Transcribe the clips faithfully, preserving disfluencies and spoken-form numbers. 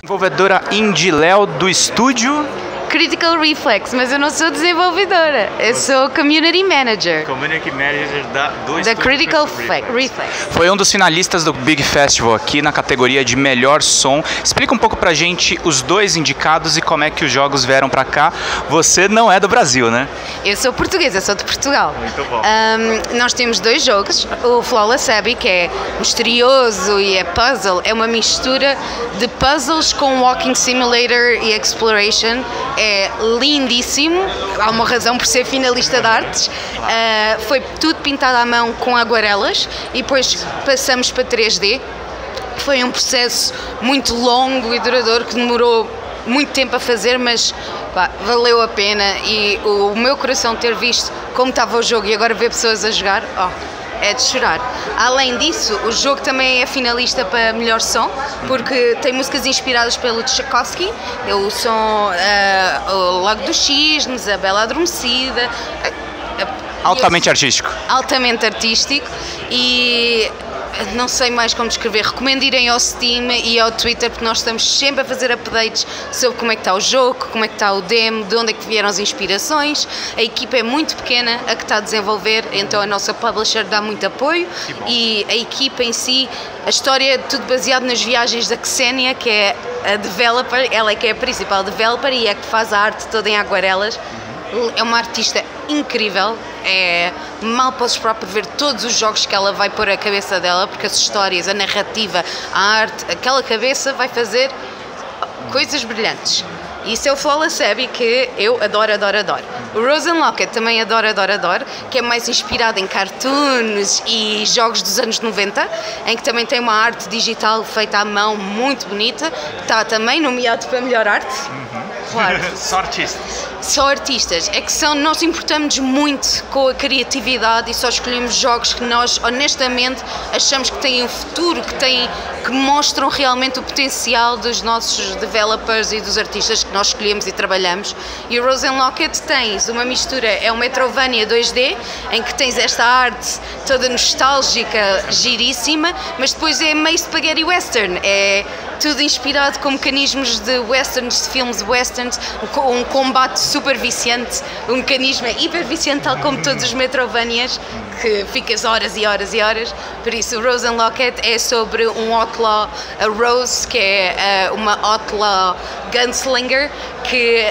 Desenvolvedora indie Léo do estúdio Critical Reflex, mas eu não sou desenvolvedora, eu sou Community Manager. Community Manager da, do da Critical Reflex. Foi um dos finalistas do Big Festival aqui na categoria de melhor som. Explica um pouco pra gente os dois indicados e como é que os jogos vieram pra cá. Você não é do Brasil, né? Eu sou portuguesa, sou de Portugal. Muito bom. Um, nós temos dois jogos, o Flawless Abbey, que é misterioso e é puzzle, é uma mistura de puzzles com Walking Simulator e Exploration. É lindíssimo, há uma razão por ser finalista de artes. Uh, foi tudo pintado à mão com aguarelas e depois passamos para três D. Foi um processo muito longo e duradouro que demorou muito tempo a fazer, mas pá, valeu a pena, e o, o meu coração ter visto como estava o jogo e agora ver pessoas a jogar, oh, é de chorar. Além disso, o jogo também é finalista para melhor som, porque tem músicas inspiradas pelo Tchaikovsky, o som, uh, o Lago dos Cisnes, a Bela Adormecida. Uh, uh, altamente artístico. Altamente artístico e não sei mais como descrever. Recomendo irem ao Steam e ao Twitter, porque nós estamos sempre a fazer updates sobre como é que está o jogo, como é que está o demo, de onde é que vieram as inspirações. A equipa é muito pequena, a que está a desenvolver, então a nossa publisher dá muito apoio, e a equipa em si, a história é tudo baseado nas viagens da Ksenia, que é a developer, ela é que é a principal developer e é que faz a arte toda em aguarelas. É uma artista incrível, é, mal posso esperar por ver todos os jogos que ela vai pôr a cabeça dela, porque as histórias, a narrativa, a arte, aquela cabeça vai fazer coisas brilhantes. Isso é o Flawless Abbey, que eu adoro, adoro, adoro. O Rose Unlocked também adoro, adoro, adoro, que é mais inspirado em cartoons e jogos dos anos noventa, em que também tem uma arte digital feita à mão muito bonita, está também nomeado para melhor arte. Claro. Só artistas. Só artistas. É que são, nós importamos muito com a criatividade e só escolhemos jogos que nós, honestamente, achamos que têm um futuro, que, têm, que mostram realmente o potencial dos nossos developers e dos artistas que nós escolhemos e trabalhamos. E o Rose Unlocked tens uma mistura, é um Metroidvania dois D, em que tens esta arte toda nostálgica, giríssima, mas depois é meio spaghetti western. É tudo inspirado com mecanismos de westerns, de filmes westerns, um combate super viciante, um mecanismo hiper viciante, tal como todos os Metrovanias, que ficas horas e horas e horas. Por isso, o Rose Unlocked é sobre um outlaw, a Rose, que é uh, uma outlaw gunslinger, que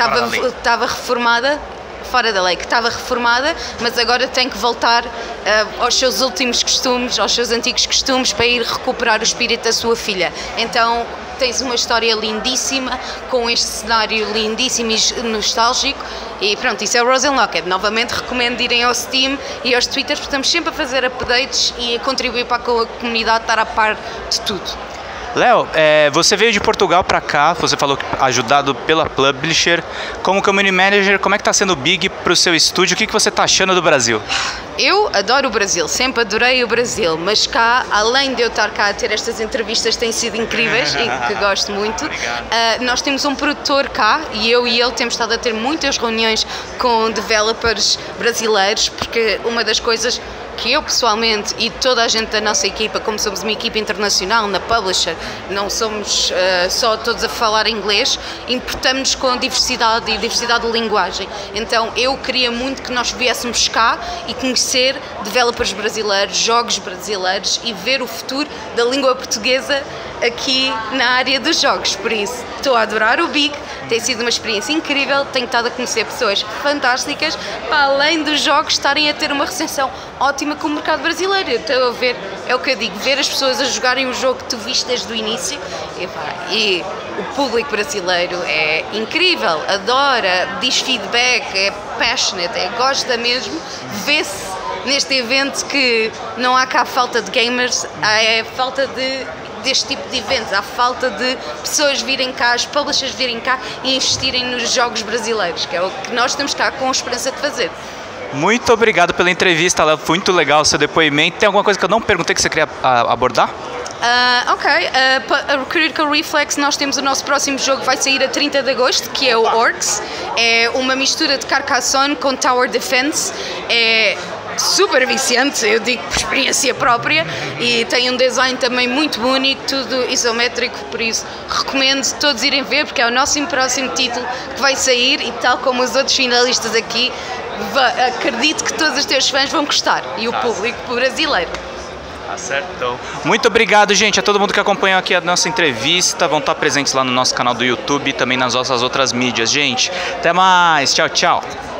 estava reformada, fora da lei, que estava reformada, mas agora tem que voltar uh, aos seus últimos costumes, aos seus antigos costumes, para ir recuperar o espírito da sua filha. Então tens uma história lindíssima, com este cenário lindíssimo e nostálgico, e pronto, isso é o Rose Unlocked. Novamente recomendo irem ao Steam e aos Twitters, porque estamos sempre a fazer updates e a contribuir para a comunidade estar a par de tudo. Léo, é, você veio de Portugal para cá, você falou que ajudado pela publisher. Como community manager, como é que está sendo o Big para o seu estúdio? O que, que você está achando do Brasil? Eu adoro o Brasil, sempre adorei o Brasil, mas cá, além de eu estar cá a ter estas entrevistas, têm sido incríveis e que gosto muito. Uh, nós temos um produtor cá e eu e ele temos estado a ter muitas reuniões com developers brasileiros, porque uma das coisas que eu pessoalmente e toda a gente da nossa equipa, como somos uma equipa internacional na publisher, não somos uh, só todos a falar inglês, importamos com diversidade e diversidade de linguagem. Então eu queria muito que nós viéssemos cá e conhecer developers brasileiros, jogos brasileiros e ver o futuro da língua portuguesa aqui na área dos jogos. Por isso, estou a adorar o Big, tem sido uma experiência incrível, tenho estado a conhecer pessoas fantásticas, para além dos jogos estarem a ter uma recepção ótima com o mercado brasileiro. Estou a ver, é o que eu digo, ver as pessoas a jogarem o jogo que tu viste desde o início, e, pá, e o público brasileiro é incrível, adora, diz feedback, é passionate, é, gosta mesmo, vê-se neste evento que não há cá falta de gamers, há é falta de deste tipo de eventos, há falta de pessoas virem cá, as publishers virem cá e investirem nos jogos brasileiros, que é o que nós estamos cá com a esperança de fazer. Muito obrigado pela entrevista, Léo, foi muito legal o seu depoimento. Tem alguma coisa que eu não perguntei que você queria a, abordar? Uh, ok, uh, a Critical Reflex, nós temos o nosso próximo jogo, vai sair a trinta de agosto, que é o Orcs. É uma mistura de Carcassonne com Tower Defense. É super viciante, eu digo por experiência própria, e tem um design também muito bonito, tudo isométrico, por isso recomendo todos irem ver, porque é o nosso próximo título que vai sair e tal como os outros finalistas aqui, acredito que todos os teus fãs vão gostar e o público brasileiro. Acertou. Muito obrigado, gente, a todo mundo que acompanhou aqui a nossa entrevista. Vão estar presentes lá no nosso canal do YouTube e também nas nossas outras mídias. Gente, até mais. Tchau, tchau.